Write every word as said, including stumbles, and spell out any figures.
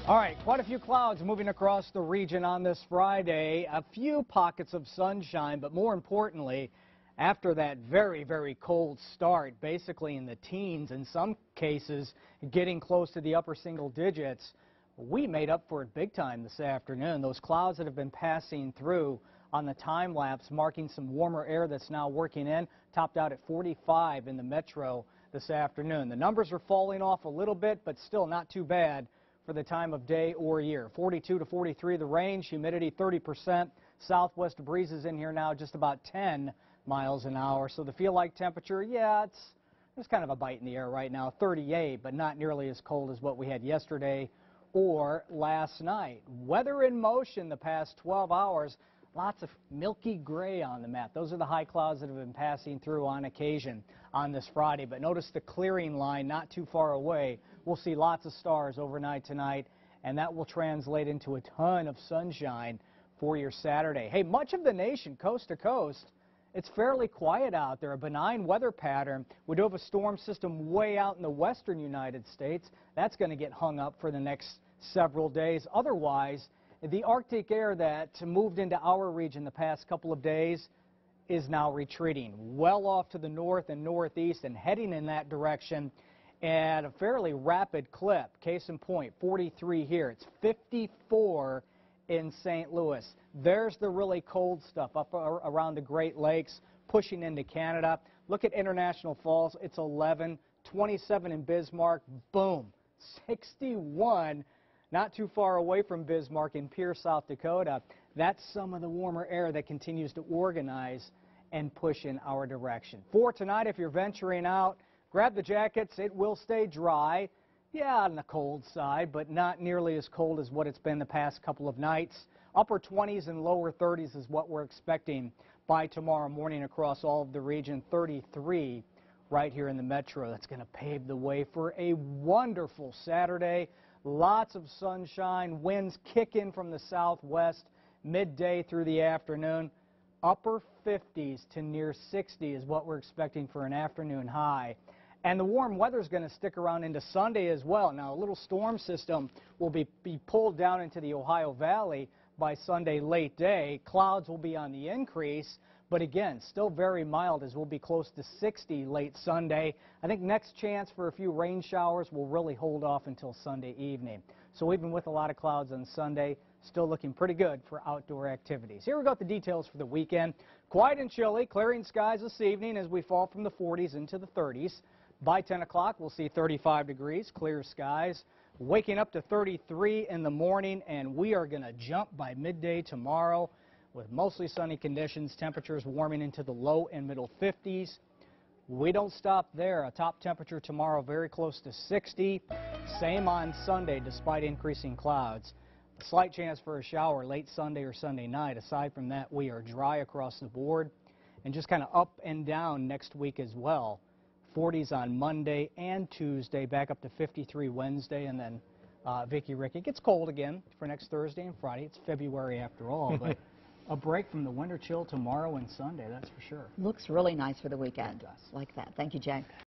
All right, quite a few clouds moving across the region on this Friday. A few pockets of sunshine, but more importantly, after that very, very cold start, basically in the teens, in some cases getting close to the upper single digits, we made up for it big time this afternoon. Those clouds that have been passing through on the time lapse, marking some warmer air that's now working in, topped out at forty-five in the metro this afternoon. The numbers are falling off a little bit, but still not too bad for the time of day or year. forty-two to forty-three the range, humidity thirty percent. Southwest breezes in here now just about ten miles an hour. So the feel-like temperature, yeah, it's there's kind of a bite in the air right now, thirty-eight, but not nearly as cold as what we had yesterday or last night. Weather in motion the past twelve hours. Lots of milky gray on the map. Those are the high clouds that have been passing through on occasion on this Friday. But notice the clearing line not too far away. We'll see lots of stars overnight tonight, and that will translate into a ton of sunshine for your Saturday. Hey, much of the nation, coast to coast, it's fairly quiet out there. A benign weather pattern. We do have a storm system way out in the western United States. That's going to get hung up for the next several days. Otherwise, the Arctic air that moved into our region the past couple of days is now retreating well off to the north and northeast and heading in that direction at a fairly rapid clip. Case in point, forty-three here. It's fifty-four in Saint Louis. There's the really cold stuff up around the Great Lakes, pushing into Canada. Look at International Falls. It's eleven, twenty-seven in Bismarck. Boom, sixty-one. Not too far away from Bismarck in Pierce, South Dakota. That's some of the warmer air that continues to organize and push in our direction. For tonight, if you're venturing out, grab the jackets. It will stay dry. Yeah, on the cold side, but not nearly as cold as what it's been the past couple of nights. Upper twenties and lower thirties is what we're expecting by tomorrow morning across all of the region. thirty-three right here in the metro. That's going to pave the way for a wonderful Saturday. Lots of sunshine, winds kick in from the southwest midday through the afternoon. Upper fifties to near sixty is what we're expecting for an afternoon high. And the warm weather is going to stick around into Sunday as well. Now, a little storm system will be, be pulled down into the Ohio Valley by Sunday late day. Clouds will be on the increase, but again, still very mild as we'll be close to sixty late Sunday. I think next chance for a few rain showers will really hold off until Sunday evening. So even with a lot of clouds on Sunday, still looking pretty good for outdoor activities. Here we got the details for the weekend. Quiet and chilly, clearing skies this evening as we fall from the forties into the thirties. By ten o'clock, we'll see thirty-five degrees, clear skies. Waking up to thirty-three in the morning, and we are going to jump by midday tomorrow with mostly sunny conditions, temperatures warming into the low and middle fifties. We don't stop there. A top temperature tomorrow very close to sixty. Same on Sunday despite increasing clouds. A slight chance for a shower late Sunday or Sunday night. Aside from that, we are dry across the board and just kind of up and down next week as well. forties on Monday and Tuesday, back up to fifty-three Wednesday, and then uh, Vicky Rick, it gets cold again for next Thursday and Friday. It's February after all, but a break from the winter chill tomorrow and Sunday, that's for sure. Looks really nice for the weekend. It does. Like that. Thank you, Jay.